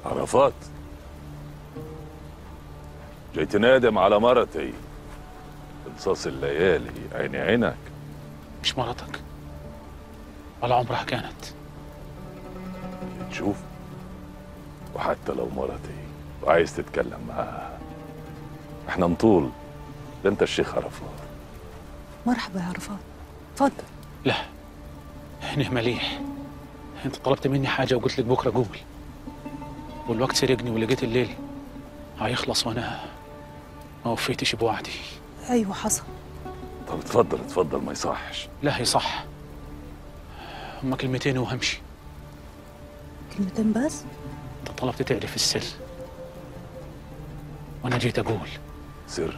عرفات، جاي تنادم على مرتي بنصاص الليالي عيني عينك. مش مرتك ولا عمرها كانت. تشوف، وحتى لو مرتي وعايز تتكلم معاها احنا نطول، ده انت الشيخ عرفات. مرحبا يا عرفات، اتفضل. لا، هنا مليح. انت طلبت مني حاجة وقلت لك بكرة قول، والوقت سرقني ولقيت الليل هيخلص وانا ما وفيتش بوعدي. ايوه حصل. طب اتفضل اتفضل، ما يصحش. لا يصح، هما كلمتين وهمشي. كلمتين بس؟ انت طلبت تعرف السر وانا جيت اقول. سر؟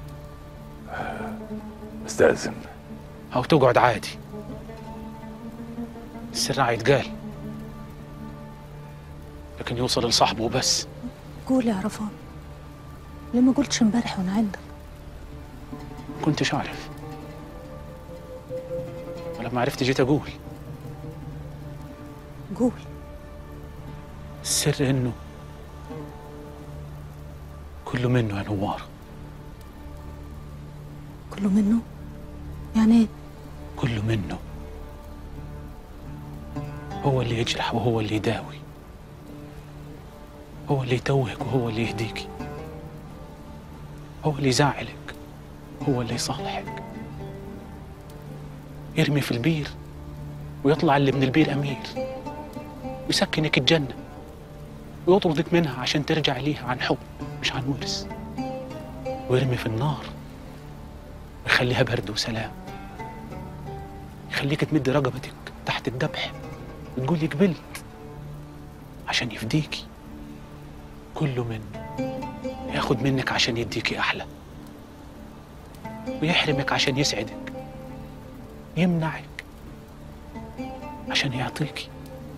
استأذن. او تقعد عادي، السر هيتقال لكن يوصل لصاحبه بس. قول يا عرفات، ليه ما قلتش امبارح وانا عندك؟ كنتش عارف، ولما عرفت جيت اقول. قول. السر انه كله منه يا نوار. كله منه؟ يعني ايه؟ كله منه، هو اللي يجرح وهو اللي يداوي، هو اللي يتوهك وهو اللي يهديكي، هو اللي يزعلك هو اللي يصالحك. يرمي في البير ويطلع اللي من البير أمير، ويسكنك الجنة ويطردك منها عشان ترجع ليها عن حب مش عن ورث، ويرمي في النار ويخليها برد وسلام، يخليك تمد رقبتك تحت الذبح وتقولي قبلت عشان يفديكي. كله منه، ياخد منك عشان يديكي أحلى، ويحرمك عشان يسعدك، يمنعك عشان يعطيكي.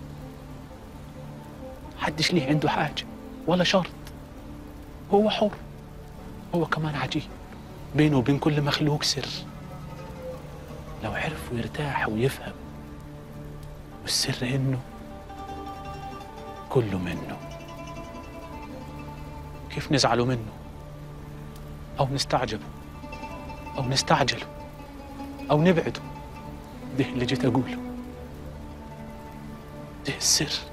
محدش ليه عنده حاجة ولا شرط، هو حر. هو كمان عجيب، بينه وبين كل مخلوق سر، لو عرف ويرتاح ويفهم. والسر إنه كله منه. كيف نزعله منه أو نستعجبه أو نستعجله أو نبعده، ده اللي جيت أقوله، ده السر.